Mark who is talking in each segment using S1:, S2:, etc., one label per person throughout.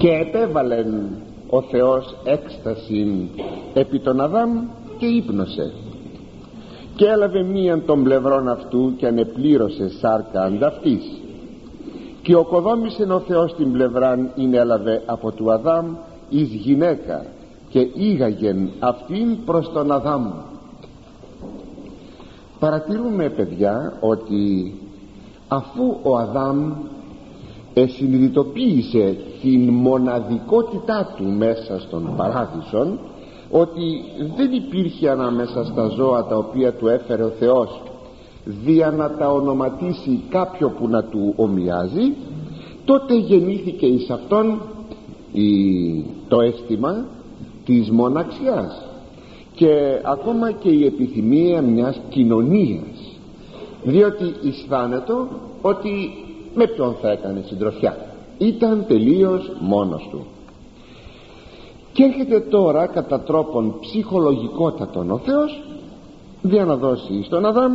S1: Και επέβαλεν ο Θεός έκσταση επί τον Αδάμ και ύπνωσε, και έλαβε μίαν των πλευρών αυτού και ανεπλήρωσε σάρκα ανταυτής, και οκοδόμησε ο Θεός την πλευράν ειν έλαβε από του Αδάμ εις γυναίκα, και ήγαγεν αυτήν προς τον Αδάμ. Παρατηρούμε, παιδιά, ότι αφού ο Αδάμ συνειδητοποίησε την μοναδικότητά του μέσα στον παράδεισον, ότι δεν υπήρχε ανάμεσα στα ζώα τα οποία του έφερε ο Θεός δια να τα ονοματίσει κάποιο που να του ομοιάζει, τότε γεννήθηκε εις αυτόν το αίσθημα της μοναξιάς και ακόμα και η επιθυμία μιας κοινωνίας, διότι αισθάνεται ότι με ποιον θα έκανε συντροφιά, ήταν τελείως μόνος του. Και έρχεται τώρα κατά τρόπον ψυχολογικότατον ο Θεός για να δώσει στον Αδάμ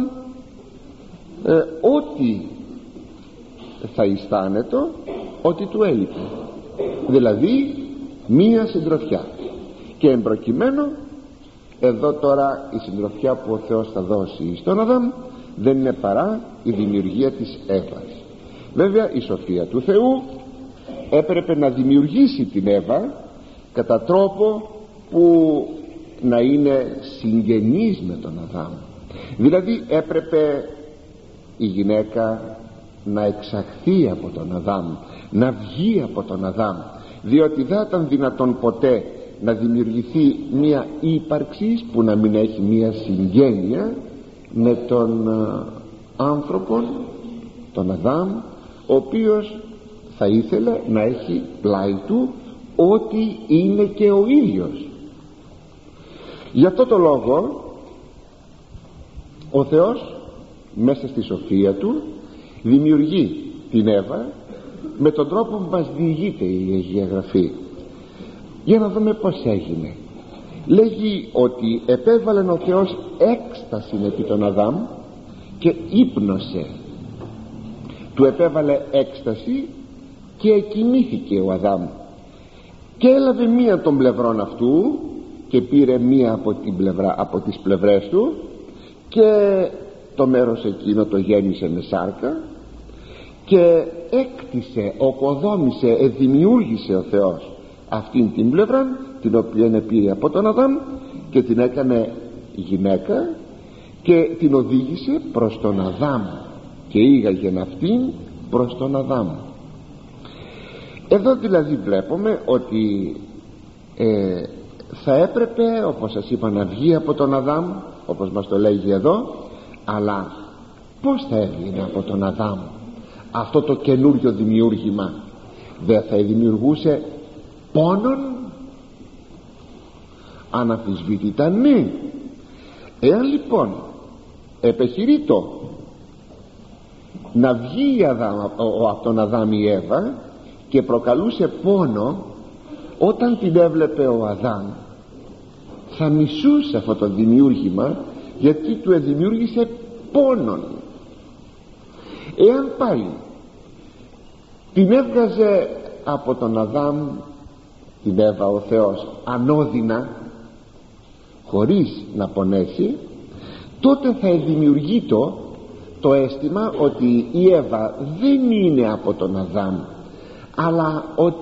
S1: ότι θα αισθάνεται ότι του έλειπε, δηλαδή μία συντροφιά. Και εμπροκειμένου εδώ τώρα η συντροφιά που ο Θεός θα δώσει στον Αδάμ δεν είναι παρά η δημιουργία της Εύας. Βέβαια η σοφία του Θεού έπρεπε να δημιουργήσει την Εύα κατά τρόπο που να είναι συγγενής με τον Αδάμ, δηλαδή έπρεπε η γυναίκα να εξαχθεί από τον Αδάμ, να βγει από τον Αδάμ, διότι δεν ήταν δυνατόν ποτέ να δημιουργηθεί μία ύπαρξη που να μην έχει μία συγγένεια με τον άνθρωπο, τον Αδάμ, ο οποίος θα ήθελε να έχει πλάι του ό,τι είναι και ο ίδιος. Γι' αυτό το λόγο ο Θεός μέσα στη σοφία του δημιουργεί την Εύα με τον τρόπο που μας διηγείται η Αγία Γραφή. Για να δούμε πως έγινε. Λέγει ότι επέβαλε ο Θεός έκσταση επί τον Αδάμ και ύπνωσε. Του επέβαλε έκσταση και κοιμήθηκε ο Αδάμ, και έλαβε μία των πλευρών αυτού και πήρε μία από τις πλευρές του, και το μέρος εκείνο το γέμισε με σάρκα, και έκτισε, οκοδόμησε, δημιούργησε ο Θεός αυτήν την πλευρά, την οποία πήρε από τον Αδάμ και την έκανε γυναίκα και την οδήγησε προς τον Αδάμ και ήγαγεν αυτήν προς τον Αδάμ. Εδώ δηλαδή βλέπουμε ότι θα έπρεπε, όπως σας είπα, να βγει από τον Αδάμ, όπως μας το λέγει εδώ, αλλά πως θα έβγαινε από τον Αδάμ αυτό το καινούριο δημιούργημα? Δεν θα δημιουργούσε πόνον? Αναμφισβήτητα ναι. Εάν λοιπόν επεχειρείτο να βγει από τον Αδάμ η Εύα και προκαλούσε πόνο, όταν την έβλεπε ο Αδάμ θα μισούσε αυτό το δημιούργημα, γιατί του εδημιούργησε πόνον. Εάν πάλι την έβγαζε από τον Αδάμ την Εύα ο Θεός ανώδυνα, χωρίς να πονέσει, τότε θα δημιουργεί το αίσθημα ότι η Εύα δεν είναι από τον Αδάμ, αλλά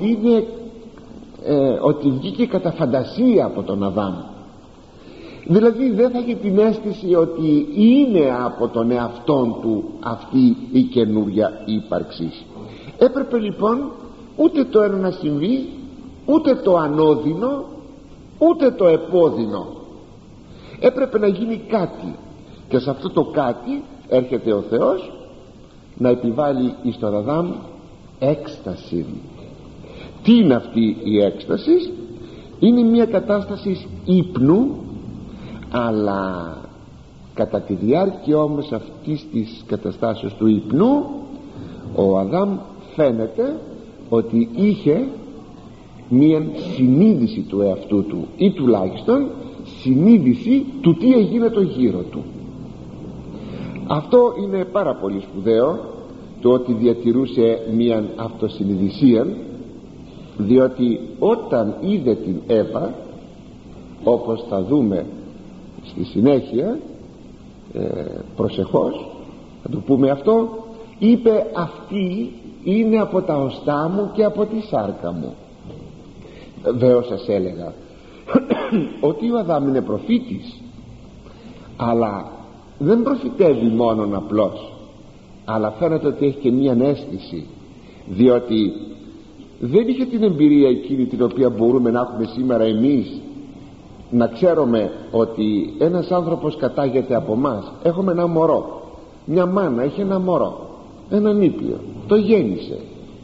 S1: ότι βγήκε κατά φαντασία από τον Αδάμ. Δηλαδή δεν θα έχει την αίσθηση ότι είναι από τον εαυτόν του αυτή η καινούρια ύπαρξη. Έπρεπε λοιπόν ούτε το ένα να συμβεί, ούτε το ανώδυνο, ούτε το επώδυνο. Έπρεπε να γίνει κάτι, και σε αυτό το κάτι έρχεται ο Θεός να επιβάλλει εις τον Αδάμ έκσταση. Τι είναι αυτή η έκσταση? Είναι μια κατάσταση ύπνου, αλλά κατά τη διάρκεια όμως αυτής της καταστάσεως του ύπνου ο Αδάμ φαίνεται ότι είχε μία συνείδηση του εαυτού του, ή τουλάχιστον συνείδηση του τι έγινε το γύρο του. Αυτό είναι πάρα πολύ σπουδαίο, το ότι διατηρούσε μία αυτοσυνειδησία, διότι όταν είδε την Εύα, όπως θα δούμε στη συνέχεια, προσεχώς θα το πούμε αυτό, είπε αυτή είναι από τα οστά μου και από τη σάρκα μου. Βεβαίως σας έλεγα ότι ο Αδάμ είναι προφήτης, αλλά δεν προφητεύει μόνον απλώς, αλλά φαίνεται ότι έχει και μία αίσθηση, διότι δεν είχε την εμπειρία εκείνη την οποία μπορούμε να έχουμε σήμερα εμείς, να ξέρουμε ότι ένας άνθρωπος κατάγεται από μας. Έχουμε ένα μωρό, μια μάνα έχει ένα μωρό, έναν ήπιο, το γέννησε.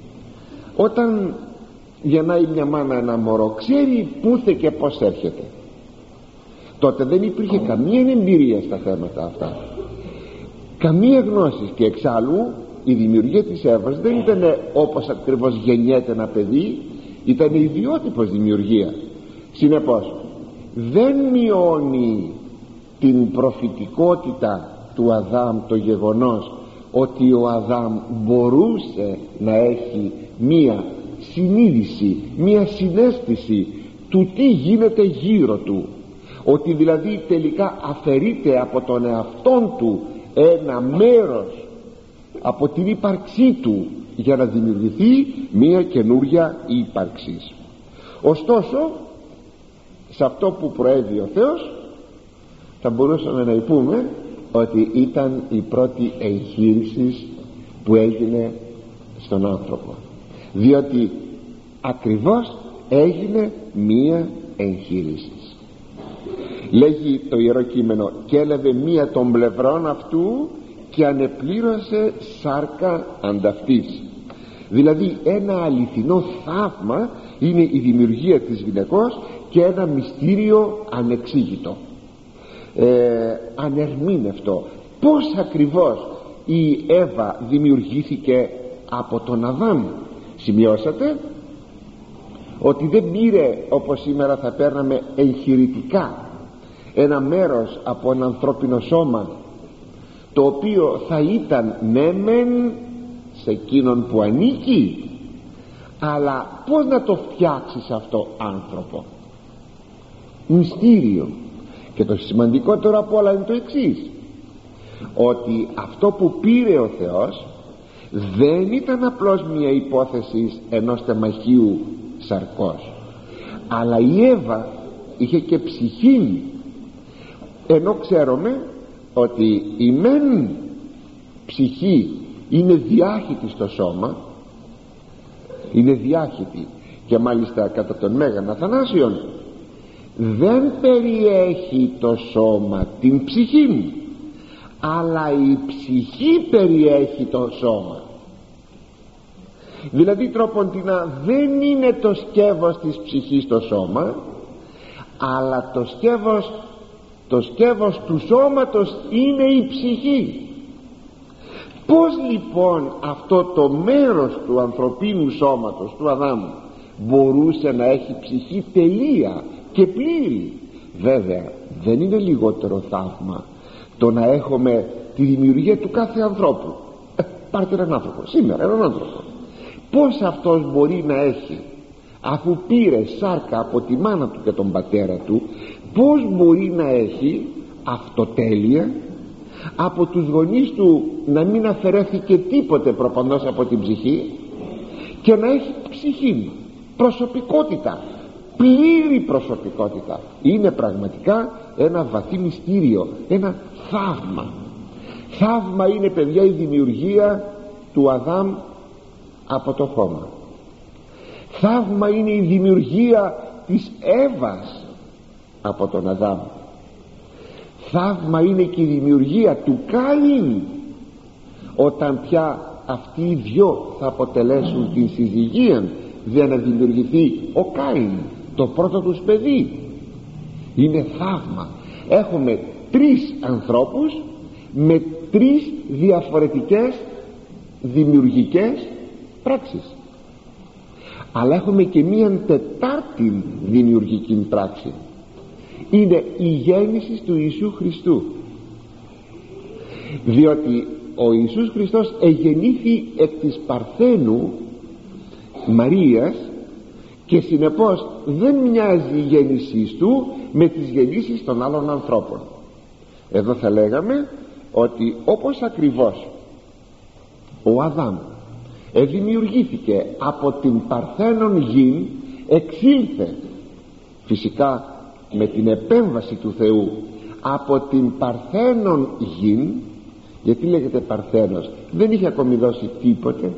S1: Όταν γεννάει μια μάνα ένα μωρό, ξέρει πούθε και πως έρχεται. Τότε δεν υπήρχε καμία εμπειρία στα θέματα αυτά, καμία γνώση, και εξάλλου η δημιουργία της Εύας δεν ήταν όπως ακριβώς γεννιέται ένα παιδί, ήταν ιδιότυπος δημιουργία. Συνεπώς δεν μειώνει την προφητικότητα του Αδάμ το γεγονός ότι ο Αδάμ μπορούσε να έχει μία συνείδηση, μία συναίσθηση του τι γίνεται γύρω του, ότι δηλαδή τελικά αφαιρείται από τον εαυτόν του ένα μέρος από την ύπαρξή του για να δημιουργηθεί μία καινούρια ύπαρξη. Ωστόσο σε αυτό που προέβη ο Θεός θα μπορούσαμε να πούμε ότι ήταν η πρώτη εγχείρηση που έγινε στον άνθρωπο, διότι ακριβώς έγινε μία εγχείρηση. Λέγει το Ιερό Κείμενο, και έλαβε μία των πλευρών αυτού και ανεπλήρωσε σάρκα ανταυτής. Δηλαδή ένα αληθινό θαύμα είναι η δημιουργία της γυναικός και ένα μυστήριο ανεξήγητο, ανερμήνευτο. Πώς ακριβώς η Εύα δημιουργήθηκε από τον Αδάμ? Σημειώσατε ότι δεν πήρε όπως σήμερα θα παίρναμε εγχειρητικά ένα μέρος από ένα ανθρώπινο σώμα, το οποίο θα ήταν ναι μεν σε εκείνον που ανήκει, αλλά πώς να το φτιάξεις αυτό άνθρωπο? Μυστήριο. Και το σημαντικότερο από όλα είναι το εξής, ότι αυτό που πήρε ο Θεός δεν ήταν απλώς μια υπόθεση ενός τεμαχίου σαρκός, αλλά η Εύα είχε και ψυχή. Ενώ ξέρουμε ότι η μεν ψυχή είναι διάχυτη στο σώμα, είναι διάχυτη, και μάλιστα κατά τον Μέγαν Αθανάσιον δεν περιέχει το σώμα την ψυχή, αλλά η ψυχή περιέχει το σώμα. Δηλαδή τρόποντινα δεν είναι το σκεύος της ψυχής το σώμα, αλλά το σκεύος του σώματος είναι η ψυχή. Πώς λοιπόν αυτό το μέρος του ανθρωπίνου σώματος του Αδάμ μπορούσε να έχει ψυχή τελεία και πλήρη? Βέβαια δεν είναι λιγότερο θαύμα το να έχουμε τη δημιουργία του κάθε ανθρώπου. Πάρτε έναν άνθρωπο σήμερα, έναν άνθρωπο, πώς αυτός μπορεί να έχει, αφού πήρε σάρκα από τη μάνα του και τον πατέρα του, πώς μπορεί να έχει αυτοτέλεια, από τους γονείς του να μην αφαιρέθηκε τίποτε προπαντός από την ψυχή, και να έχει ψυχή, προσωπικότητα, πλήρη προσωπικότητα? Είναι πραγματικά ένα βαθύ μυστήριο, ένα θαύμα. Θαύμα είναι, παιδιά, η δημιουργία του Αδάμ από το χώμα. Θαύμα είναι η δημιουργία της Εύας από τον Αδάμ. Θαύμα είναι και η δημιουργία του Κάιν, όταν πια αυτοί οι δυο θα αποτελέσουν την συζυγία για να δημιουργηθεί ο Κάιν, το πρώτο τους παιδί. Είναι θαύμα. Έχουμε τρεις ανθρώπους με τρεις διαφορετικές δημιουργικές πράξεις, αλλά έχουμε και μία τετάρτη δημιουργική πράξη. Είναι η γέννηση του Ιησού Χριστού, διότι ο Ιησούς Χριστός εγεννήθη εκ της Παρθένου Μαρίας και συνεπώς δεν μοιάζει η γέννησή του με τις γεννήσεις των άλλων ανθρώπων. Εδώ θα λέγαμε ότι όπως ακριβώς ο Αδάμ δημιουργήθηκε από την παρθένον γην, εξήλθε φυσικά με την επέμβαση του Θεού από την παρθένον γην. Γιατί λέγεται παρθένος? Δεν είχε ακόμη δώσει τίποτε.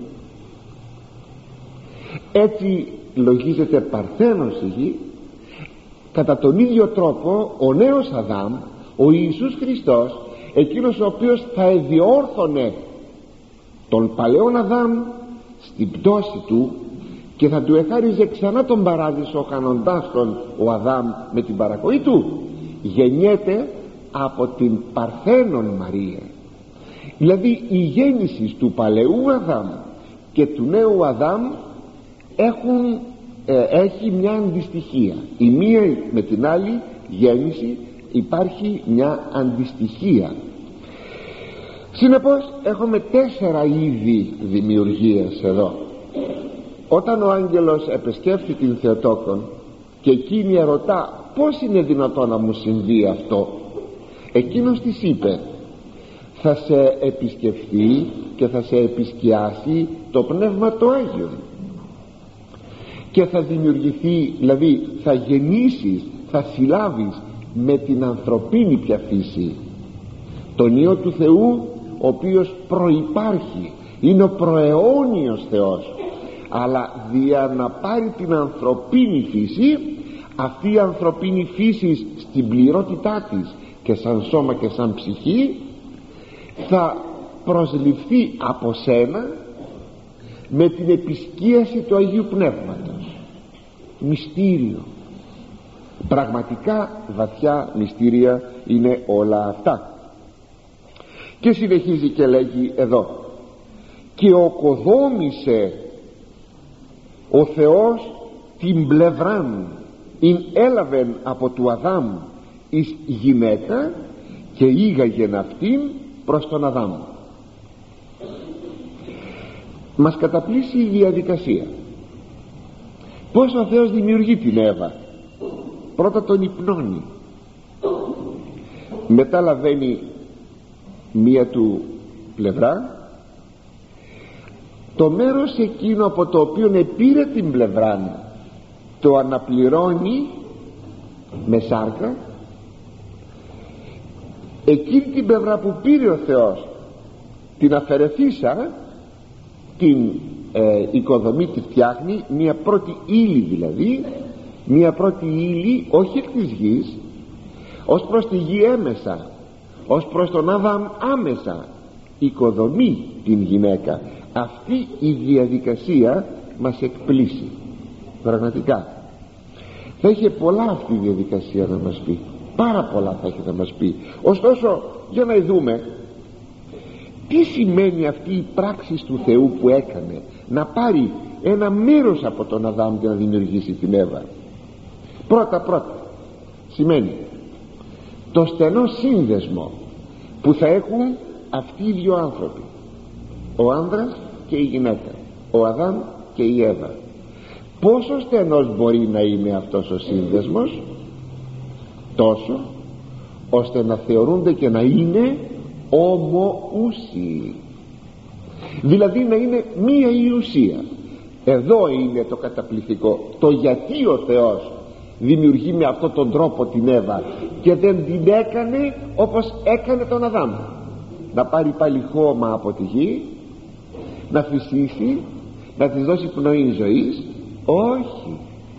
S1: Έτσι λογίζεται παρθένος η γη. Κατά τον ίδιο τρόπο ο νέος Αδάμ, ο Ιησούς Χριστός, εκείνος ο οποίος θα εδιόρθωνε τον παλαιόν Αδάμ στην πτώση του και θα του εχάριζε ξανά τον παράδεισο, χάνοντάς τον ο Αδάμ με την παρακοή του, γεννιέται από την παρθένον Μαρία. Δηλαδή η γέννηση του παλαιού Αδάμ και του νέου Αδάμ έχει μια αντιστοιχία. Η μία με την άλλη γέννηση υπάρχει μια αντιστοιχία. Συνεπώς έχουμε 4 είδη δημιουργίας εδώ. Όταν ο άγγελος επισκέφθη την Θεοτόκον και εκείνη ερωτά πώς είναι δυνατόν να μου συμβεί αυτό, εκείνος της είπε: θα σε επισκεφθεί και θα σε επισκιάσει το Πνεύμα το Άγιο και θα δημιουργηθεί, δηλαδή θα γεννήσεις, θα συλλάβεις με την ανθρωπίνη πια φύση τον Υιό του Θεού, ο οποίος προϋπάρχει, είναι ο προαιώνιος Θεός, αλλά δια να πάρει την ανθρωπίνη φύση, αυτή η ανθρωπίνη φύση στην πληρότητά της και σαν σώμα και σαν ψυχή θα προσληφθεί από σένα με την επισκίαση του Αγίου Πνεύματος. Μυστήριο, πραγματικά βαθιά μυστήρια είναι όλα αυτά. Και συνεχίζει και λέγει εδώ: και οκοδόμησε ο Θεός την πλευράν ειν έλαβεν από του Αδάμ εις γυναίκα και ήγαγεν αυτήν προς τον Αδάμ. Μας καταπλήσει η διαδικασία. Πώς ο Θεός δημιουργεί την Εύα? Πρώτα τον υπνώνει, μετά λαβαίνει μία του πλευρά, το μέρος εκείνο από το οποίο επήρε την πλευρά το αναπληρώνει με σάρκα. Εκείνη την πλευρά που πήρε ο Θεός, την αφαιρεθήσα, την οικοδομή, τη φτιάχνει μία πρώτη ύλη, δηλαδή μία πρώτη ύλη όχι εκ της γης, ως προς τη γη έμεσα, ως προς τον Άδαμ άμεσα οικοδομεί την γυναίκα. Αυτή η διαδικασία μας εκπλήσει πραγματικά. Θα είχε πολλά αυτή η διαδικασία να μας πει, πάρα πολλά θα έχει να μας πει. Ωστόσο για να δούμε τι σημαίνει αυτή η πράξη του Θεού που έκανε, να πάρει ένα μέρος από τον Αδάμ και να δημιουργήσει την Εύα. Πρώτα σημαίνει το στενό σύνδεσμο που θα έχουν αυτοί οι δύο άνθρωποι, ο άνδρας και η γυναίκα, ο Αδάμ και η Εύα. Πόσο στενός μπορεί να είναι αυτός ο σύνδεσμος? Τόσο ώστε να θεωρούνται και να είναι ομοούσιοι, δηλαδή να είναι μία η ουσία. Εδώ είναι το καταπληκτικό, το γιατί ο Θεός δημιουργεί με αυτόν τον τρόπο την Εύα και δεν την έκανε όπως έκανε τον Αδάμ, να πάρει πάλι χώμα από τη γη, να φυσήσει, να της δώσει πνοή ζωής. Όχι,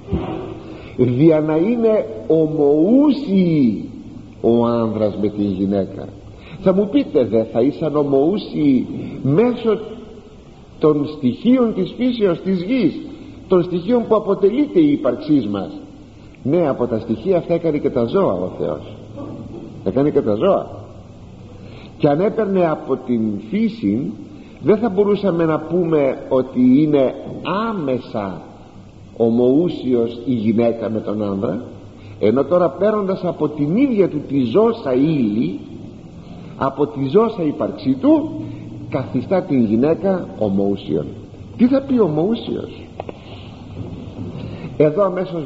S1: δια να είναι ομοούσιοι ο άνδρας με τη γυναίκα. Θα μου πείτε, δεν θα ήσαν ομοούσιοι μέσω των στοιχείων της φύσεως της γης, των στοιχείων που αποτελείται η ύπαρξή μας? Ναι, από τα στοιχεία αυτά έκανε και τα ζώα ο Θεός, έκανε και τα ζώα. Και αν έπαιρνε από την φύση, δεν θα μπορούσαμε να πούμε ότι είναι άμεσα ομοούσιος η γυναίκα με τον άνδρα, ενώ τώρα παίρνοντας από την ίδια του τη ζώσα ύλη, από τη ζώσα ύπαρξή του, καθιστά την γυναίκα ομοούσιον. Τι θα πει ομοούσιος? Εδώ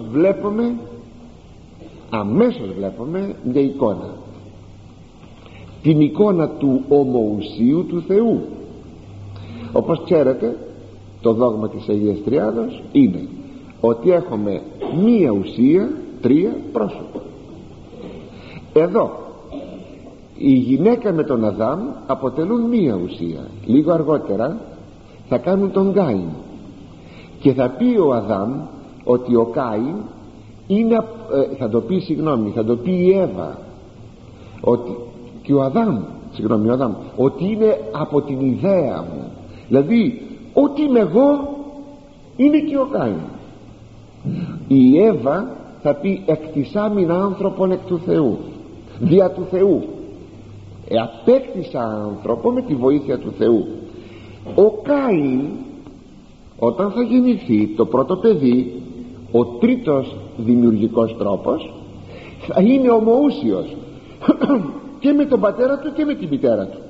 S1: αμέσως βλέπουμε μια εικόνα, την εικόνα του ομοουσίου του Θεού. Όπως ξέρετε, το δόγμα της Αγίας Τριάδος είναι ότι έχουμε μία ουσία, τρία πρόσωπα. Εδώ η γυναίκα με τον Αδάμ αποτελούν μία ουσία. Λίγο αργότερα θα κάνουν τον Κάιν και θα πει ο Αδάμ ότι ο Κάιν είναι, θα το πει η Εύα, ότι και ο Αδάμ, ότι είναι από την ιδέα μου. Δηλαδή ότι είμαι εγώ είναι και ο Κάιν. Η Εύα θα πει εκτισάμην άνθρωπον εκ του Θεού, δια του Θεού. Απέκτησα άνθρωπο με τη βοήθεια του Θεού. Ο Κάιν, όταν θα γεννηθεί το πρώτο παιδί, ο τρίτος δημιουργικός τρόπος, θα είναι ομοούσιος και με τον πατέρα του και με την μητέρα του.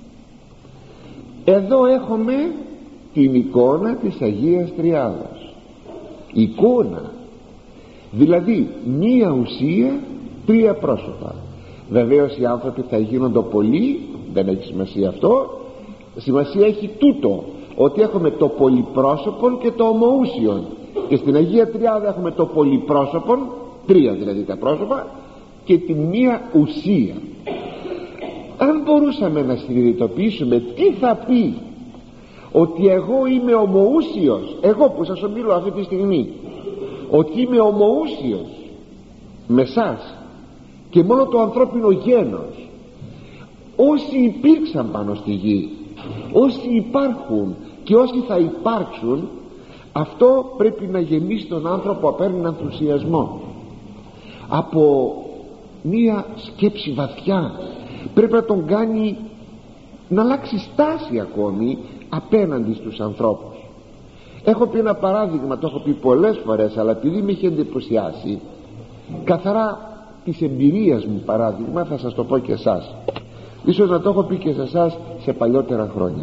S1: Εδώ έχουμε την εικόνα της Αγίας Τριάδος. Εικόνα, δηλαδή μία ουσία, τρία πρόσωπα. Βεβαίως οι άνθρωποι θα γίνονται πολλοί, δεν έχει σημασία αυτό. Σημασία έχει τούτο, ότι έχουμε το πολυπρόσωπον και το ομοούσιον. Και στην Αγία Τριάδα έχουμε το πολυπρόσωπον, τρία δηλαδή τα πρόσωπα, και την μία ουσία. Αν μπορούσαμε να συνειδητοποιήσουμε τι θα πει ότι εγώ είμαι ομοούσιος, εγώ που σας ομιλώ αυτή τη στιγμή, ότι είμαι ομοούσιος με σας και μόνο το ανθρώπινο γένος, όσοι υπήρξαν πάνω στη γη, όσοι υπάρχουν και όσοι θα υπάρξουν, αυτό πρέπει να γεμίσει τον άνθρωπο από έναν ενθουσιασμό, από μία σκέψη βαθιά. Πρέπει να τον κάνει να αλλάξει στάση ακόμη απέναντι στους ανθρώπους. Έχω πει ένα παράδειγμα, το έχω πει πολλές φορές, αλλά επειδή με είχε εντυπωσιάσει, καθαρά της εμπειρίας μου παράδειγμα, θα σας το πω και εσάς. Ίσως να το έχω πει και σε εσάς σε παλιότερα χρόνια.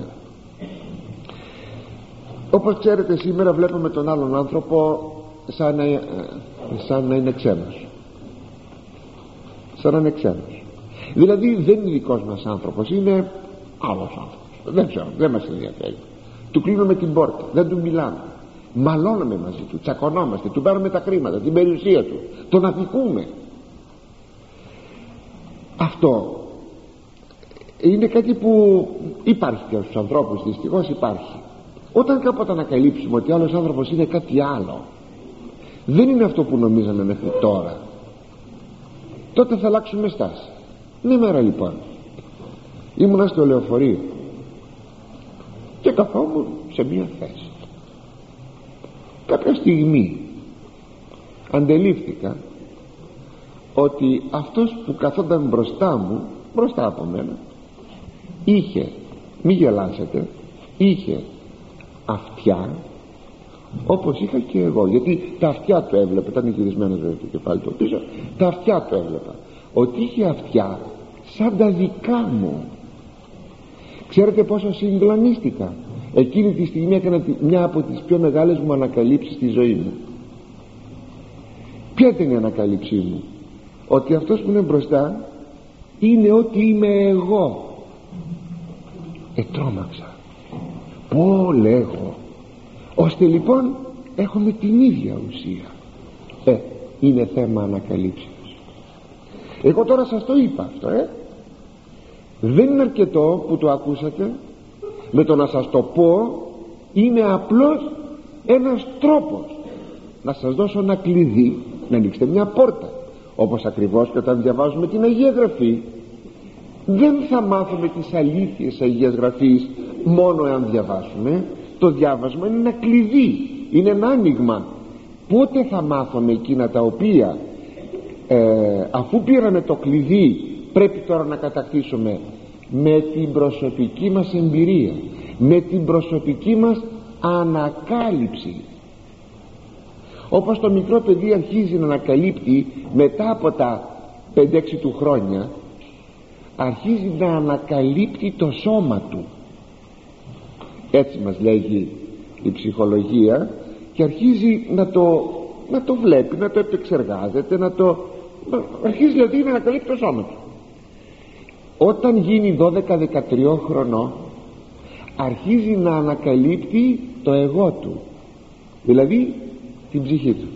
S1: Όπως ξέρετε, σήμερα βλέπουμε τον άλλον άνθρωπο σαν να είναι ξένος. Σαν να είναι ξένος. Δηλαδή δεν είναι δικός μας άνθρωπος, είναι άλλος άνθρωπος. Δεν ξέρω, δεν μας ενδιαφέρει. Του κλείνουμε την πόρτα, δεν του μιλάμε, μαλώνουμε μαζί του, τσακωνόμαστε, του παίρνουμε τα χρήματα, την περιουσία του, τον αδικούμε. Αυτό είναι κάτι που υπάρχει και στους ανθρώπους, δυστυχώς υπάρχει. Όταν κάποτε ανακαλύψουμε ότι άλλος άνθρωπος είναι κάτι άλλο, δεν είναι αυτό που νομίζαμε μέχρι τώρα, τότε θα αλλάξουμε στάση. Μια μέρα λοιπόν ήμουνα στο λεωφορείο και καθόμουν σε μια θέση. Κάποια στιγμή αντελήφθηκα ότι αυτός που καθόταν μπροστά από μένα, είχε, μη γελάσετε, είχε αυτιά όπως είχα και εγώ, γιατί τα αυτιά του έβλεπα, ήταν γυρισμένος βέβαια το κεφάλι του πίσω, τα αυτιά του έβλεπα, ότι είχε αυτιά σαν τα δικά μου. Ξέρετε πόσο συγκλονίστηκα. Εκείνη τη στιγμή έκανα μια από τις πιο μεγάλες μου ανακαλύψεις στη ζωή μου. Ποια ήταν η ανακαλύψή μου? Ότι αυτός που είναι μπροστά είναι ό,τι είμαι εγώ. Τρόμαξα. Πω, λέγω, ώστε λοιπόν έχουμε την ίδια ουσία. Είναι θέμα ανακαλύψεως. Εγώ τώρα σας το είπα αυτό, δεν είναι αρκετό που το ακούσατε. Με το να σας το πω είναι απλώς ένας τρόπος να σας δώσω ένα κλειδί, να ανοίξετε μια πόρτα. Όπως ακριβώς και όταν διαβάζουμε την Αγία Γραφή, δεν θα μάθουμε τις αλήθειες Αγίας Γραφής μόνο εάν διαβάσουμε. Το διάβασμα είναι ένα κλειδί, είναι ένα άνοιγμα. Πότε θα μάθουμε εκείνα τα οποία αφού πήραμε το κλειδί πρέπει τώρα να κατακτήσουμε? Με την προσωπική μας εμπειρία, με την προσωπική μας ανακάλυψη. Όπως το μικρό παιδί αρχίζει να ανακαλύπτει μετά από τα 5-6 του χρόνια, αρχίζει να ανακαλύπτει το σώμα του, έτσι μας λέγει η ψυχολογία, και αρχίζει να το να το βλέπει, να το επεξεργάζεται, αρχίζει δηλαδή να ανακαλύπτει το σώμα του. Όταν γίνει 12-13 χρονών αρχίζει να ανακαλύπτει το εγώ του, δηλαδή την ψυχή του.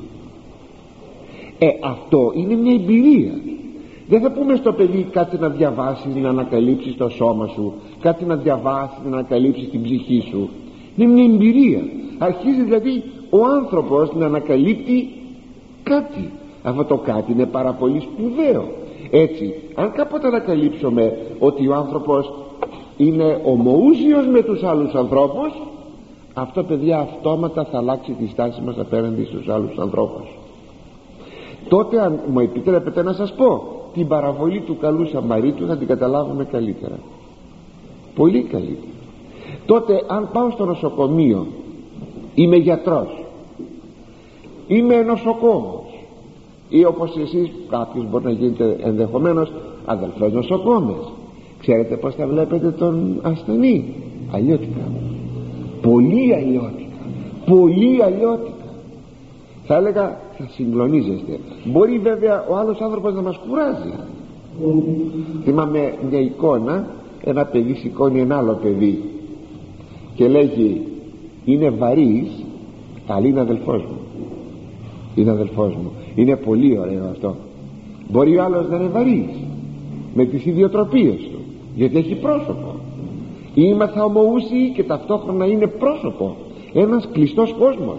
S1: Αυτό είναι μια εμπειρία. Δεν θα πούμε στο παιδί κάτι να διαβάσεις να ανακαλύψεις το σώμα σου, κάτι να διαβάσεις να ανακαλύψεις την ψυχή σου. Είναι μια εμπειρία. Αρχίζει δηλαδή ο άνθρωπος να ανακαλύπτει κάτι. Αυτό το κάτι είναι πάρα πολύ σπουδαίο. Έτσι, αν κάποτε ανακαλύψουμε ότι ο άνθρωπος είναι ομοούσιος με τους άλλους ανθρώπους, αυτό, παιδιά, αυτόματα θα αλλάξει τη στάση μας απέναντι στους άλλους ανθρώπους. Τότε, αν μου επιτρέπετε να σας πω, την παραβολή του καλού Σαμαρίτου θα την καταλάβουμε καλύτερα, πολύ καλύτερα. Τότε, αν πάω στο νοσοκομείο, είμαι γιατρός, είμαι νοσοκόμος, ή όπως εσείς κάποιος μπορεί να γίνετε ενδεχομένως αδελφός νοσοκόμες, ξέρετε πως θα βλέπετε τον ασθενή? Αλλιώτικα, πολύ αλλιώτικα, πολύ αλλιώτικα. Θα έλεγα θα συγκλονίζεστε. Μπορεί βέβαια ο άλλος άνθρωπος να μας κουράζει. Θυμάμαι μια εικόνα, ένα παιδί σηκώνει ένα άλλο παιδί και λέγει είναι βαρύς, αλλά είναι αδελφός μου, είναι αδελφός μου. Είναι πολύ ωραίο αυτό. Μπορεί ο άλλος να είναι βαρύς με τις ιδιοτροπίες του, γιατί έχει πρόσωπο. Είμαθα ομοούσιοι και ταυτόχρονα είναι πρόσωπο, ένας κλειστός κόσμος.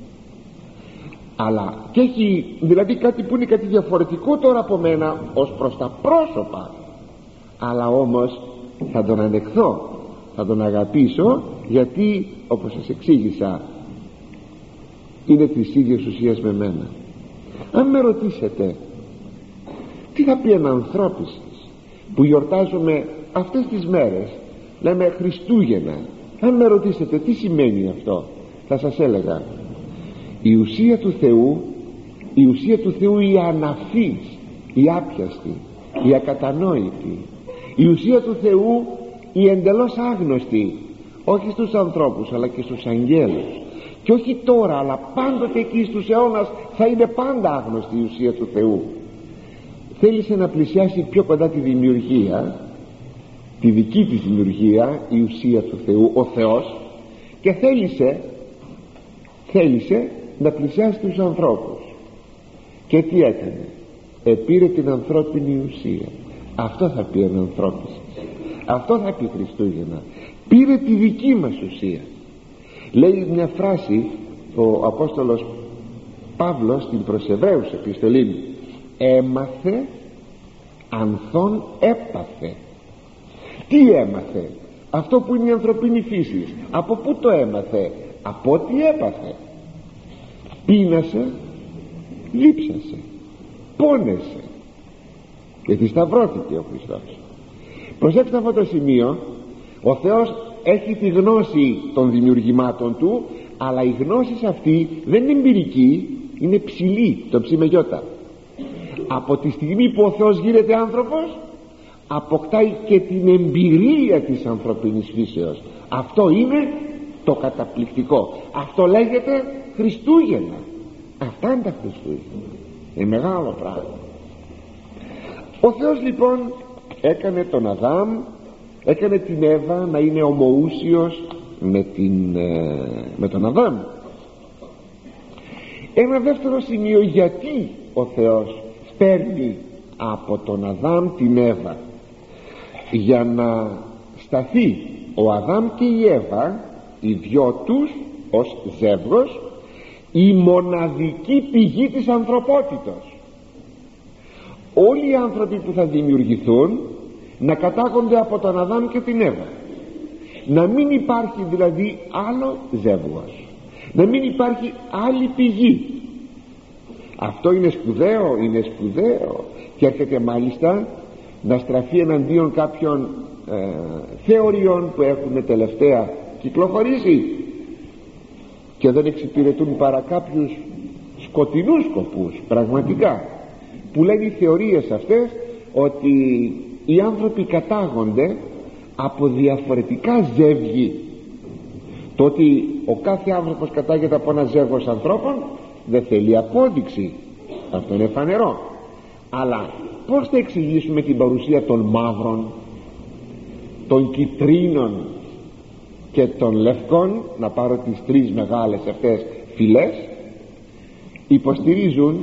S1: Αλλά και έχει δηλαδή κάτι που είναι κάτι διαφορετικό τώρα από μένα ως προς τα πρόσωπα, αλλά όμως θα τον ανεχθώ, θα τον αγαπήσω, γιατί όπως σας εξήγησα είναι της ίδιας ουσίας με μένα. Αν με ρωτήσετε τι θα πει ένα ανθρώπινος που γιορτάζουμε αυτές τις μέρες, λέμε Χριστούγεννα, αν με ρωτήσετε τι σημαίνει αυτό, θα σας έλεγα η ουσία του Θεού, η ουσία του Θεού η αναφής, η άπιαστη, η ακατανόητη, η ουσία του Θεού η εντελώς άγνωστη, όχι στους ανθρώπους αλλά και στους αγγέλους, και όχι τώρα αλλά πάντοτε εκεί στους αιώνας θα είναι πάντα άγνωστη η ουσία του Θεού. Θέλησε να πλησιάσει πιο κοντά τη δημιουργία, τη δική της δημιουργία, η ουσία του Θεού, ο Θεός, και θέλησε να πλησιάσει τους ανθρώπους. Και τι έκανε? Επήρε την ανθρώπινη ουσία. Αυτό θα πει ένα ανθρώπινος, αυτό θα πει Χριστούγεννα. Πήρε τη δική μας ουσία. Λέει μια φράση ο Απόστολος Παύλος στην προς Εβραίους επιστολή, έμαθε ανθών έπαθε. Τι έμαθε? Αυτό που είναι η ανθρωπίνη φύση. Από πού το έμαθε? Από ό,τι έπαθε. Πείνασε, λείψασε, πόνεσε, γιατί σταυρώθηκε ο Χριστός. Προσέξτε αυτό το σημείο. Ο Θεός έχει τη γνώση των δημιουργημάτων του, αλλά η γνώση αυτή δεν είναι εμπειρική, είναι ψηλή, το ψημεγιώτα. Από τη στιγμή που ο Θεός γίνεται άνθρωπος, αποκτάει και την εμπειρία της ανθρωπίνης φύσεως. Αυτό είναι το καταπληκτικό. Αυτό λέγεται Χριστούγεννα. Αυτά είναι τα Χριστούγεννα. Είναι μεγάλο πράγμα. Ο Θεός λοιπόν έκανε τον Αδάμ, έκανε την Εύα να είναι ομοούσιος με τον Αδάμ. Ένα δεύτερο σημείο, γιατί ο Θεός παίρνει από τον Αδάμ την Εύα? Για να σταθεί ο Αδάμ και η Εύα, οι δυο τους ως ζεύγος, η μοναδική πηγή της ανθρωπότητος. Όλοι οι άνθρωποι που θα δημιουργηθούν να κατάγονται από τον Αδάμ και την Εύα. Να μην υπάρχει δηλαδή άλλο ζεύγος, να μην υπάρχει άλλη πηγή. Αυτό είναι σπουδαίο, είναι σπουδαίο, και έρχεται μάλιστα να στραφεί εναντίον κάποιων θεωριών που έχουν τελευταία κυκλοφορήσει και δεν εξυπηρετούν παρά κάποιους σκοτεινούς σκοπούς πραγματικά, που λένε οι θεωρίες αυτές ότι οι άνθρωποι κατάγονται από διαφορετικά ζεύγη. Το ότι ο κάθε άνθρωπος κατάγεται από ένα ζεύγος ανθρώπων δεν θέλει απόδειξη, αυτό είναι φανερό. Αλλά πως θα εξηγήσουμε την παρουσία των μαύρων, των κιτρίνων και των λευκών? Να πάρω τις τρεις μεγάλες αυτές φυλές. Υποστηρίζουν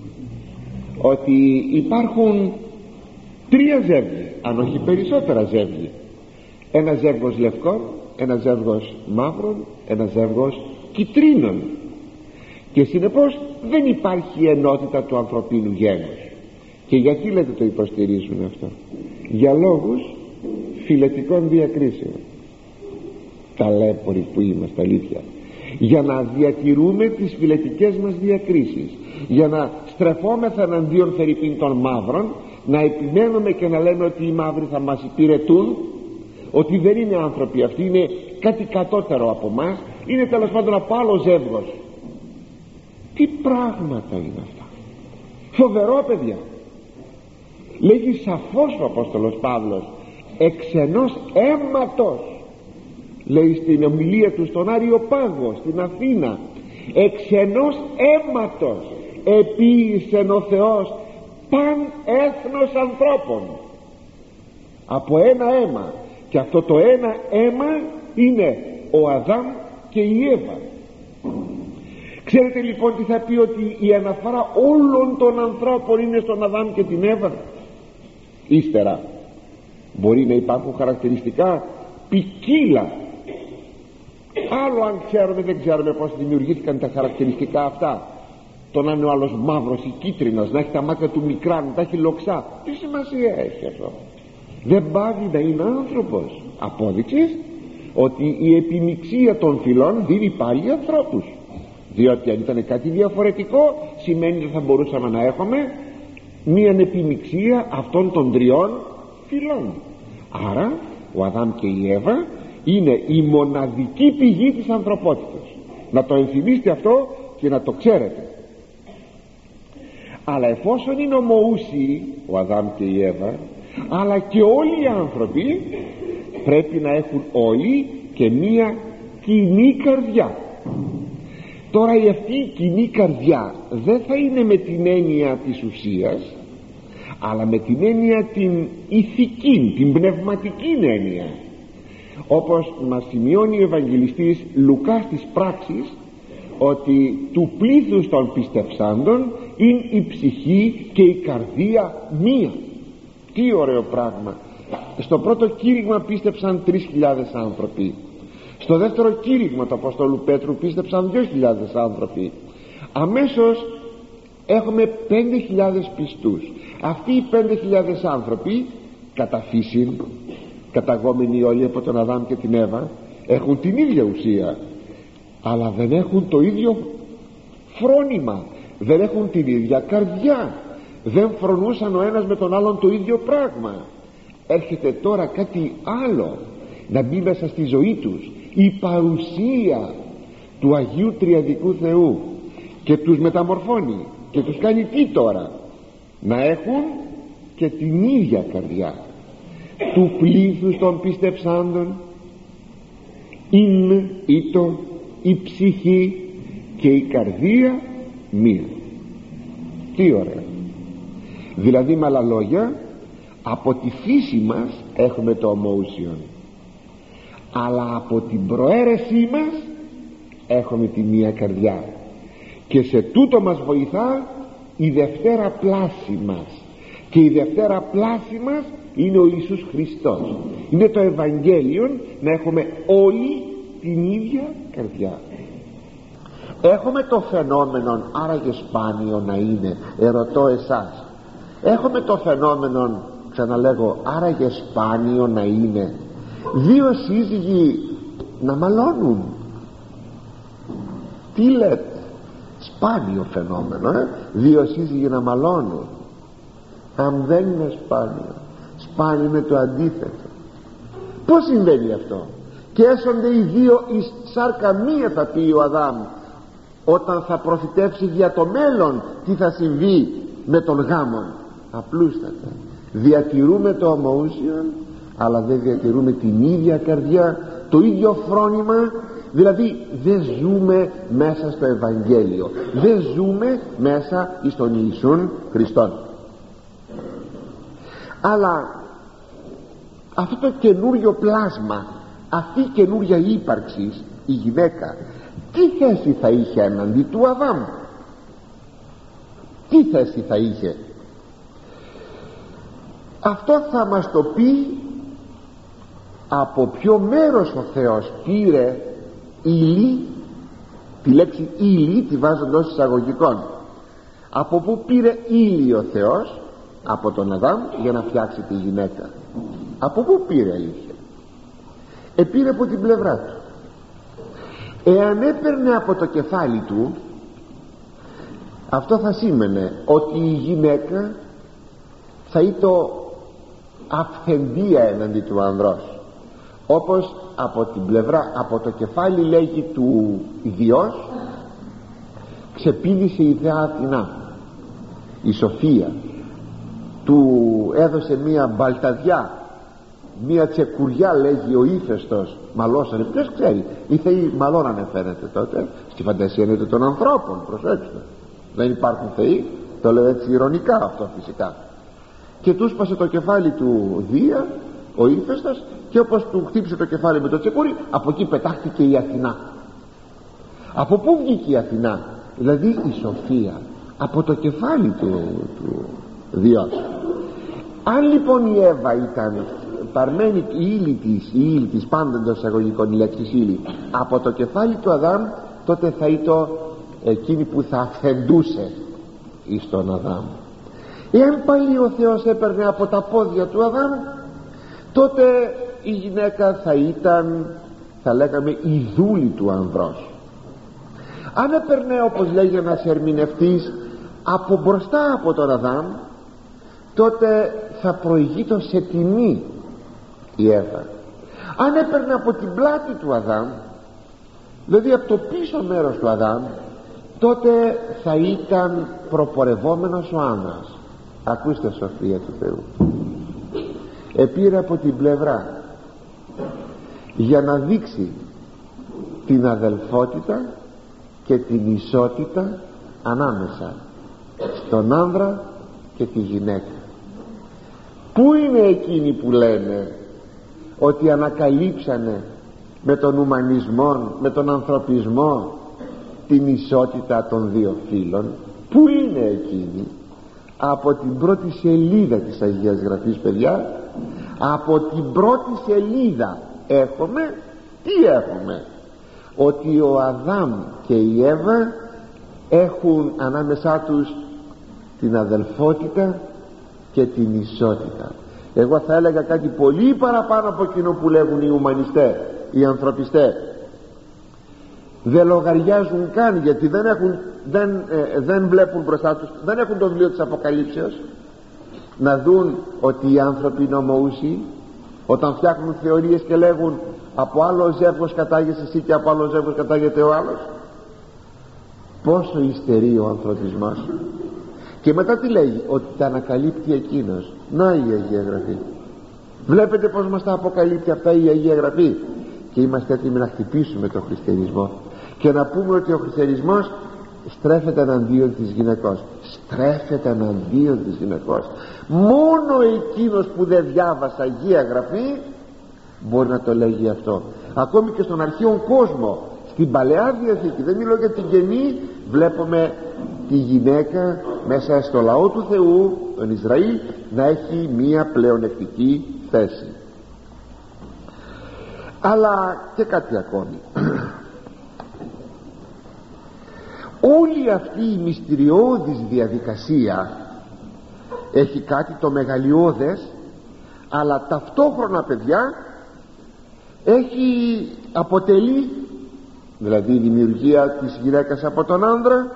S1: ότι υπάρχουν τρία ζεύγη, αν όχι περισσότερα ζεύγη: ένα ζεύγος λευκών, ένα ζεύγος μαύρων, ένα ζεύγος κιτρίνων, και συνεπώς δεν υπάρχει ενότητα του ανθρωπίνου γένους. Και γιατί λέτε το υποστηρίζουν αυτό? Για λόγους φυλετικών διακρίσεων. Ταλέποροι που είμαστε, αλήθεια, για να διατηρούμε τις φυλετικές μας διακρίσεις, για να στρεφόμεθα εναντίον φερειπίν των μαύρων, να επιμένουμε και να λέμε ότι οι μαύροι θα μας υπηρετούν, ότι δεν είναι άνθρωποι αυτοί, είναι κάτι κατώτερο από μας, είναι τέλος πάντων από άλλο ζεύγος. Τι πράγματα είναι αυτά! Φοβερό, παιδιά. Λέγει σαφώς ο Απόστολος Παύλος, εξ ενός αίματος, λέει στην ομιλία του στον Άριο Πάγο στην Αθήνα, εξ ενός αίματος επίησεν ο Θεός παν έθνος ανθρώπων. Από ένα αίμα, και αυτό το ένα αίμα είναι ο Αδάμ και η Εύα. Ξέρετε λοιπόν τι θα πει ότι η αναφορά όλων των ανθρώπων είναι στον Αδάμ και την Εύα? Ύστερα μπορεί να υπάρχουν χαρακτηριστικά ποικίλα, άλλο αν ξέρουμε δεν ξέρουμε πως δημιουργήθηκαν τα χαρακτηριστικά αυτά. Το να είναι ο άλλος μαύρος ή κίτρινος, να έχει τα μάτια του μικρά, να τα έχει λοξά, τι σημασία έχει αυτό? Δεν πάβει να είναι άνθρωπος. Απόδειξης ότι η επιμιξία των φυλών δίνει πάλι ανθρώπους, διότι αν ήταν κάτι διαφορετικό σημαίνει ότι θα μπορούσαμε να έχουμε μία επιμιξία αυτών των τριών φυλών. Άρα ο Αδάμ και η Εύα είναι η μοναδική πηγή της ανθρωπότητας. Να το ενθυμίστε αυτό και να το ξέρετε. Αλλά εφόσον είναι ομοούσιοι ο Αδάμ και η Εύα, αλλά και όλοι οι άνθρωποι, πρέπει να έχουν όλοι και μία κοινή καρδιά. Τώρα αυτή η κοινή καρδιά δεν θα είναι με την έννοια της ουσίας, αλλά με την έννοια την ηθική, την πνευματική έννοια, όπως μας σημειώνει ο Ευαγγελιστής Λουκάς στις πράξεις, ότι του πλήθους των πιστευσάντων είναι η ψυχή και η καρδία μία. Τι ωραίο πράγμα! Στο πρώτο κήρυγμα πίστεψαν 3.000 άνθρωποι, στο δεύτερο κήρυγμα του Αποστόλου Πέτρου πίστεψαν 2.000 άνθρωποι. Αμέσως έχουμε 5.000 πιστούς. Αυτοί οι 5.000 άνθρωποι, κατά φύση, καταγόμενοι όλοι από τον Αδάμ και την Εύα, έχουν την ίδια ουσία, αλλά δεν έχουν το ίδιο φρόνημα, δεν έχουν την ίδια καρδιά, δεν φρονούσαν ο ένας με τον άλλον το ίδιο πράγμα. Έρχεται τώρα κάτι άλλο να μπει μέσα στη ζωή τους, η παρουσία του Αγίου Τριαδικού Θεού, και τους μεταμορφώνει και τους κάνει τι τώρα? Να έχουν και την ίδια καρδιά. Του πλήθους των πιστευσάντων είναι η ψυχή και η καρδία μία. Τι ωραία! Δηλαδή με άλλα λόγια, από τη φύση μας έχουμε το ομοούσιον, αλλά από την προαίρεσή μας έχουμε τη μία καρδιά, και σε τούτο μας βοηθά η δευτέρα πλάση μας, και η δευτέρα πλάση μας είναι ο Ιησούς Χριστός, είναι το Ευαγγέλιο, να έχουμε όλοι την ίδια καρδιά. Έχουμε το φαινόμενο, άραγε σπάνιο να είναι, ερωτώ εσάς, έχουμε το φαινόμενο, ξαναλέγω, άραγε σπάνιο να είναι δύο σύζυγοι να μαλώνουν? Τι λέτε? Σπάνιο φαινόμενο, δύο σύζυγοι να μαλώνουν? Αν δεν είναι σπάνιο, σπάνιο είναι το αντίθετο. Πώς συμβαίνει αυτό? Και έσονται οι δύο εις σάρκα μία, θα πει ο Αδάμ, όταν θα προφητεύσει για το μέλλον τι θα συμβεί με τον γάμον. Απλούστατα διατηρούμε το ομοούσιον, αλλά δεν διατηρούμε την ίδια καρδιά, το ίδιο φρόνημα, Δηλαδή δεν ζούμε μέσα στο Ευαγγέλιο, δεν ζούμε μέσα στον Ιησούν Χριστόν. Αλλά αυτό το καινούριο πλάσμα, αυτή η καινούρια ύπαρξη, η γυναίκα, τι θέση θα είχε έναντι του Αδάμ? Τι θέση θα είχε? Αυτό θα μας το πει από ποιο μέρος ο Θεός πήρε ύλη. Τη λέξη ύλη τη βάζω εντός εισαγωγικών. Από πού πήρε ύλη ο Θεός? Από τον Αδάμ για να φτιάξει τη γυναίκα. Από πού πήρε αλήθεια? Επήρε από την πλευρά του. Εάν έπαιρνε από το κεφάλι του, αυτό θα σήμαινε ότι η γυναίκα θα ήταν αυθεντία εναντί του ανδρός, όπως από την πλευρά, από το κεφάλι λέγει του ιδιός, ξεπήδησε η Θεά Αθηνά, η Σοφία, του έδωσε μία μπαλταδιά, μία τσεκουριά, λέγει ο Ύφαιστος, μαλώσανε. Ποιος ξέρει, οι θεοί μαλώνανε φαίνεται τότε, στη φαντασία είναι των ανθρώπων, προσέξτε, δεν υπάρχουν θεοί, το λέω έτσι ειρωνικά αυτό φυσικά. Και του σπάσε το κεφάλι του Δία, ο Ύφαιστος, και όπως του χτύπησε το κεφάλι με το τσεκούρι, από εκεί πετάχτηκε η Αθηνά. Από πού βγήκε η Αθηνά? Δηλαδή η Σοφία, από το κεφάλι του Διός. Αν λοιπόν η Εύα ήταν παρμένη η ύλη της πάντα εντός εισαγωγικών, η λέξη ύλη, από το κεφάλι του Αδάμ, τότε θα ήταν εκείνη που θα αυθεντούσε εις τον Αδάμ. Εάν πάλι ο Θεός έπαιρνε από τα πόδια του Αδάμ, τότε η γυναίκα θα ήταν, θα λέγαμε, η δούλη του ανδρός. Αν έπαιρνε, όπως λέγει ένας ερμηνευτής, από μπροστά από τον Αδάμ, τότε θα προηγείτο σε τιμή η Εύα. Αν έπαιρνε από την πλάτη του Αδάμ, δηλαδή από το πίσω μέρος του Αδάμ, τότε θα ήταν προπορευόμενος ο άνδρας. Ακούστε σοφία του Θεού. Επήρε από την πλευρά για να δείξει την αδελφότητα και την ισότητα ανάμεσα στον άνδρα και τη γυναίκα. Πού είναι εκείνοι που λένε ότι ανακαλύψανε με τον ουμανισμό, με τον ανθρωπισμό, την ισότητα των δύο φύλων? Πού είναι εκείνοι? Από την πρώτη σελίδα της Αγίας Γραφής, παιδιά, από την πρώτη σελίδα έχουμε, τι έχουμε? Ότι ο Αδάμ και η Εύα έχουν ανάμεσά τους την αδελφότητα και την ισότητα. Εγώ θα έλεγα κάτι πολύ παραπάνω από εκείνο που λέγουν οι ουμανιστές, οι ανθρωπιστές. Δεν λογαριάζουν καν, γιατί δεν βλέπουν μπροστά τους, δεν έχουν το βιβλίο της Αποκαλύψεως να δουν ότι οι άνθρωποι είναι ομοούσιοι. Όταν φτιάχνουν θεωρίες και λέγουν από άλλο ζεύγος κατάγεσαι εσύ και από άλλο ζεύγος κατάγεται ο άλλος, πόσο υστερεί ο ανθρωπισμός. Και μετά τι λέγει? Ότι τα ανακαλύπτει εκείνος. Να η Αγία Γραφή. Βλέπετε πως μας τα αποκαλύπτει αυτά η Αγία Γραφή. Και είμαστε έτοιμοι να χτυπήσουμε τον χριστιανισμό και να πούμε ότι ο χριστιανισμός στρέφεται εναντίον της γυναικός. Στρέφεται εναντίον της γυναικός. Μόνο εκείνος που δεν διάβασε Αγία Γραφή μπορεί να το λέγει αυτό. Ακόμη και στον αρχαίο κόσμο, στην Παλαιά Διαθήκη, δεν μιλώ για την Καινή, βλέπουμε τη γυναίκα μέσα στο λαό του Θεού, τον Ισραήλ, να έχει μία πλεονεκτική θέση. Αλλά και κάτι ακόμη. Όλη αυτή η μυστηριώδης διαδικασία έχει κάτι το μεγαλειώδες, αλλά ταυτόχρονα, παιδιά, αποτελεί, δηλαδή η δημιουργία της γυναίκας από τον άνδρα,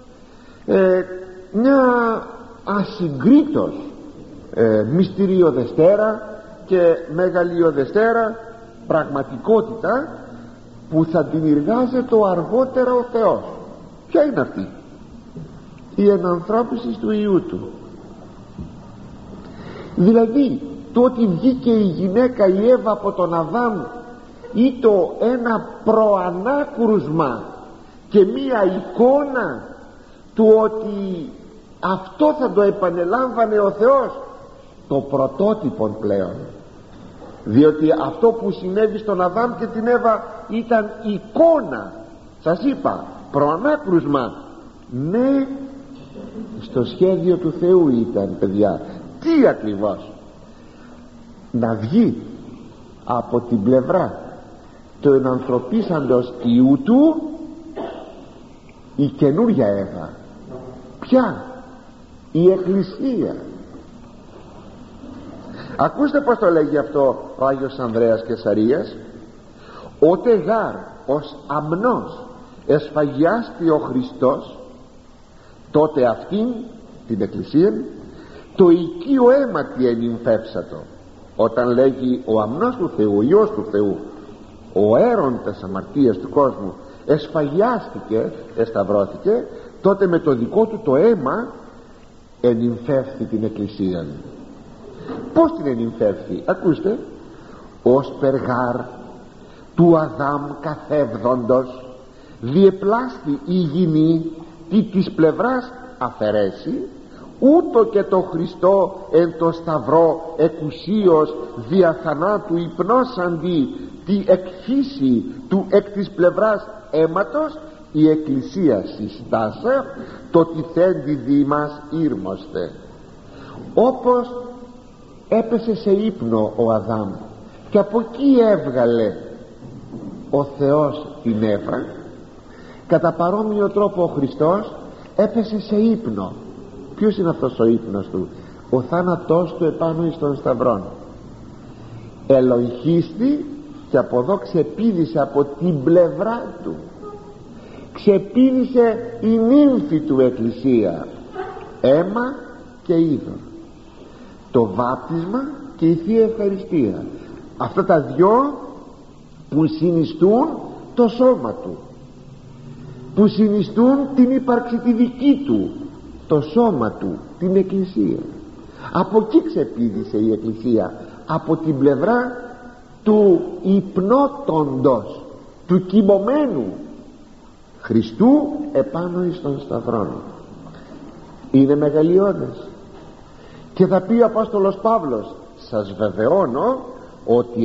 S1: μια ασυγκρίτως μυστηριωδεστέρα και μεγαλειωδεστέρα πραγματικότητα που θα την εργάζεται αργότερα ο Θεός. Ποια είναι αυτή? Η ενανθρώπιση του Υιού Του. Δηλαδή το ότι βγήκε η γυναίκα, η Εύα, από τον Αδάμ ή το ένα προανάκρουσμα και μία εικόνα του ότι αυτό θα το επανελάμβανε ο Θεός, το πρωτότυπο πλέον, διότι αυτό που συνέβη στον Αδάμ και την Εύα ήταν εικόνα, σας είπα, προανάκρουσμα. Ναι, στο σχέδιο του Θεού ήταν, παιδιά. Τι ακριβώς? Να βγει από την πλευρά του ενανθρωπίσαντος Υιού του η καινούρια Εύα. Ποια? Η Εκκλησία. Ακούστε πως το λέγει αυτό ο Άγιος Ανδρέας Κεσαρίας: «Ότε γάρ ως αμνός εσφαγιάστη ο Χριστός, τότε αυτήν την Εκκλησία το οικείο αίματι ενυμφεύσατο». Όταν λέγει ο αμνός του Θεού, ο Υιός του Θεού, ο αίρον της αμαρτίας του κόσμου εσφαγιάστηκε, εσταυρώθηκε, τότε με το δικό του το αίμα ενυμφεύθη την Εκκλησία. Πώς την ενυμφεύθη? Ακούστε: «Ως περγάρ του Αδάμ καθεύδοντος διεπλάστη η γηνή τι της πλευράς αφαιρέσει, ούτω και το Χριστό εν το σταυρό εκουσίως δια θανάτου υπνώσαντι τη εκφύση του εκ της πλευράς αίματος η Εκκλησία συστάσα το τυθέντι δι μας ήρμοστε». Όπως έπεσε σε ύπνο ο Αδάμ και από εκεί έβγαλε ο Θεός την Εύα, κατά παρόμοιο τρόπο ο Χριστός έπεσε σε ύπνο. Ποιος είναι αυτός ο ύπνος του? Ο θάνατός του επάνω εις των σταυρών. Ελογχίστη και από εδώ ξεπήδησε από την πλευρά του, ξεπήδησε η νύμφη του Εκκλησία, αίμα και είδωρ, το βάπτισμα και η Θεία Ευχαριστία. Αυτά τα δυο που συνιστούν το σώμα του, που συνιστούν την ύπαρξη τη δική του, το σώμα του, την Εκκλησία. Από εκεί ξεπήδησε η Εκκλησία, από την πλευρά του υπνώτοντος, του κοιμωμένου Χριστού επάνω εις των σταυρών. Είναι μεγαλειώδες. Και θα πει ο Απόστολος Παύλος: σας βεβαιώνω ότι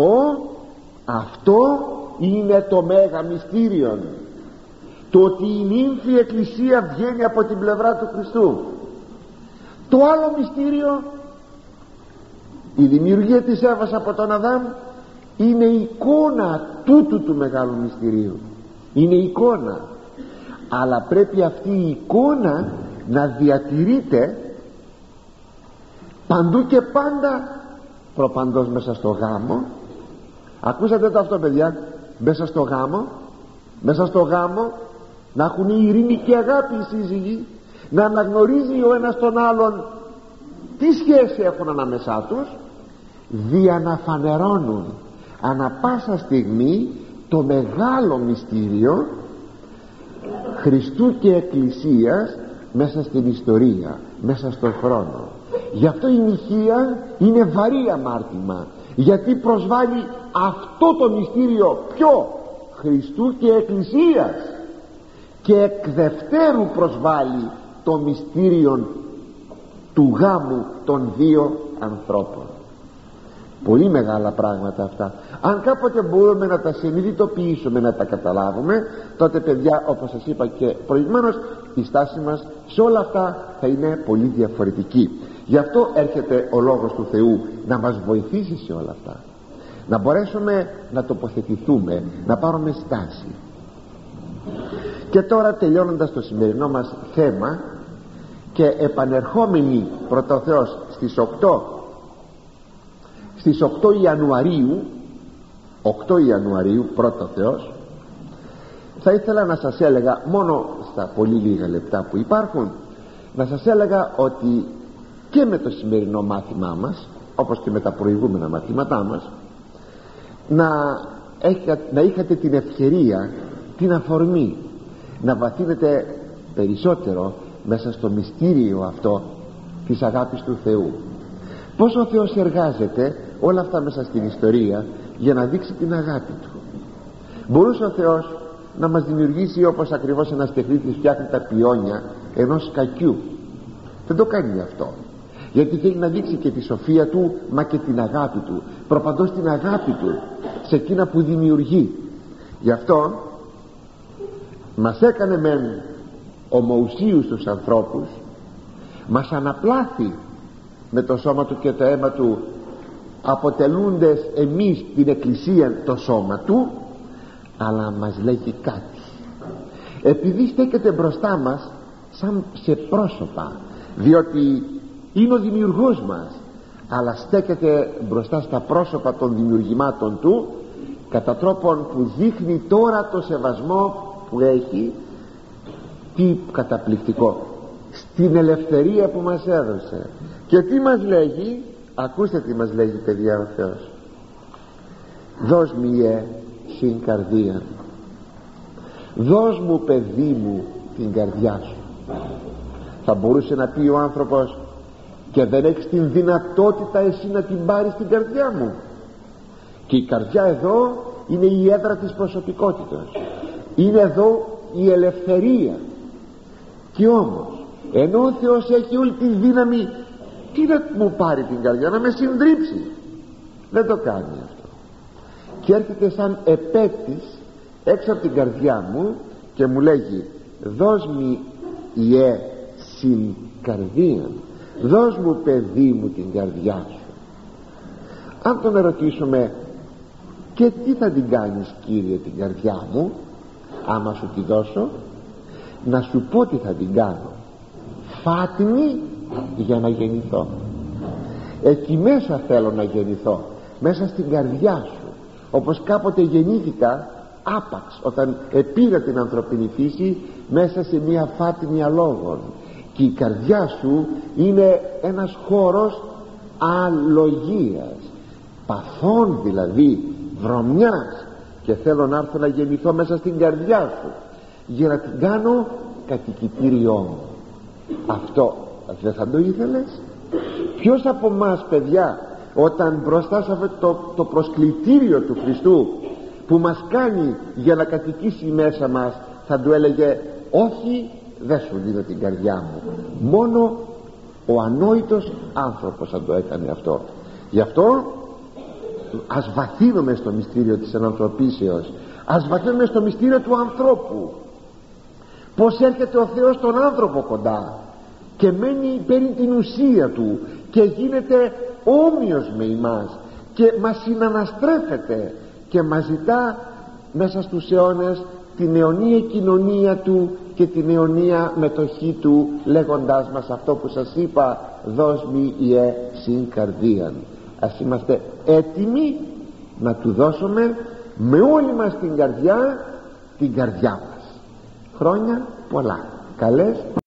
S1: αυτό είναι το μέγα μυστήριον, το ότι η νύμφη Εκκλησία βγαίνει από την πλευρά του Χριστού. Το άλλο μυστήριο, η δημιουργία της Εύας από τον Αδάμ, είναι εικόνα τούτου του μεγάλου μυστηρίου. Είναι εικόνα, αλλά πρέπει αυτή η εικόνα να διατηρείται παντού και πάντα, προπαντός μέσα στο γάμο. Ακούσατε το αυτό, παιδιά? Μέσα στο γάμο να έχουν η ειρήνη και αγάπη οι σύζυγοι, να αναγνωρίζει ο ένας τον άλλον τι σχέση έχουν ανάμεσά τους, δια να φανερώνουν ανα πάσα στιγμή το μεγάλο μυστήριο Χριστού και Εκκλησίας μέσα στην ιστορία, μέσα στον χρόνο. Γι' αυτό η νηχεία είναι βαρύ αμάρτημα, γιατί προσβάλλει αυτό το μυστήριο, ποιο? Χριστού και Εκκλησίας, και εκ δευτέρου προσβάλλει το μυστήριο του γάμου των δύο ανθρώπων. Πολύ μεγάλα πράγματα αυτά. Αν κάποτε μπορούμε να τα συνειδητοποιήσουμε, να τα καταλάβουμε, τότε, παιδιά, όπως σας είπα και προηγουμένως, η στάση μας σε όλα αυτά θα είναι πολύ διαφορετική. Γι' αυτό έρχεται ο Λόγος του Θεού να μας βοηθήσει σε όλα αυτά, να μπορέσουμε να τοποθετηθούμε, να πάρουμε στάση. Και τώρα, τελειώνοντας το σημερινό μας θέμα και επανερχόμενοι πρώτα ο Θεός στις 8 Ιανουαρίου πρώτα ο Θεός, θα ήθελα να σας έλεγα, μόνο στα πολύ λίγα λεπτά που υπάρχουν, να σας έλεγα ότι και με το σημερινό μάθημά μας, όπως και με τα προηγούμενα μαθήματά μας, να είχατε την ευκαιρία, την αφορμή να βαθύνετε περισσότερο μέσα στο μυστήριο αυτό της αγάπης του Θεού. Πώς ο Θεός εργάζεται όλα αυτά μέσα στην ιστορία για να δείξει την αγάπη του. Μπορούσε ο Θεός να μας δημιουργήσει όπως ακριβώς ένας τεχνίτης φτιάχνει τα πιόνια ενός κακιού. Δεν το κάνει αυτό, γιατί θέλει να δείξει και τη σοφία του, μα και την αγάπη του, προπαντός την αγάπη του σε εκείνα που δημιουργεί. Γι' αυτό μας έκανε μεν ομοουσίους τους ανθρώπους, μας αναπλάθη με το σώμα του και το αίμα του, αποτελούντες εμείς την εκκλησία το σώμα του, αλλά μας λέγει κάτι. Επειδή στέκεται μπροστά μας σαν σε πρόσωπα, διότι είναι ο δημιουργός μας, αλλά στέκεται μπροστά στα πρόσωπα των δημιουργημάτων του, κατά τρόπον που δείχνει τώρα το σεβασμό που έχει. Τι καταπληκτικό! Στην ελευθερία που μας έδωσε. Και τι μας λέγει? Ακούστε τι μας λέγει, παιδιά, ο Θεός. Δώσ' μη συν καρδία, δώσ' μου, παιδί μου, την καρδιά σου. Θα μπορούσε να πει ο άνθρωπος, και δεν έχεις την δυνατότητα εσύ να την πάρεις την καρδιά μου? Και η καρδιά εδώ είναι η έδρα της προσωπικότητας, είναι εδώ η ελευθερία. Και όμως ενώ ο Θεός έχει όλη τη δύναμη, τι να μου πάρει την καρδιά? Να με συντρίψει. Δεν το κάνει αυτό, και έρχεται σαν επέτης έξω από την καρδιά μου και μου λέγει, δώσ' μη συν καρδία, δώσ' μου, παιδί μου, την καρδιά σου. Αν τον ερωτήσουμε, και τι θα την κάνεις, Κύριε, την καρδιά μου, άμα σου τη δώσω? Να σου πω τι θα την κάνω. Φάτνη για να γεννηθώ. Εκεί μέσα θέλω να γεννηθώ, μέσα στην καρδιά σου, όπως κάποτε γεννήθηκα άπαξ όταν επήρα την ανθρωπινή φύση μέσα σε μια φάτνη αλόγων. Και η καρδιά σου είναι ένας χώρος αλογίας, παθών δηλαδή, βρωμιάς, και θέλω να έρθω να γεννηθώ μέσα στην καρδιά σου για να την κάνω κατοικητήριό μου. Αυτό δεν θα το ήθελες? Ποιος από μας, παιδιά, όταν μπροστά σε αυτό το προσκλητήριο του Χριστού που μας κάνει για να κατοικήσει μέσα μας, θα του έλεγε, όχι, δεν σου δίνω την καρδιά μου? Μόνο ο ανόητος άνθρωπος θα το έκανε αυτό. Γι' αυτό ας βαθύνουμε στο μυστήριο της ανθρωπίσεως, ας βαθύνουμε στο μυστήριο του ανθρώπου, πως έρχεται ο Θεός στον άνθρωπο κοντά και παίρνει την ουσία του και γίνεται όμοιος με εμάς και μας συναναστρέφεται και μας ζητά μέσα στους αιώνες την αιωνία κοινωνία του και την αιωνία μετοχή του, λέγοντάς μας αυτό που σας είπα, δώσ' μη συν καρδίαν. Ας είμαστε έτοιμοι να του δώσουμε με όλη μας την καρδιά μας. Χρόνια πολλά, καλές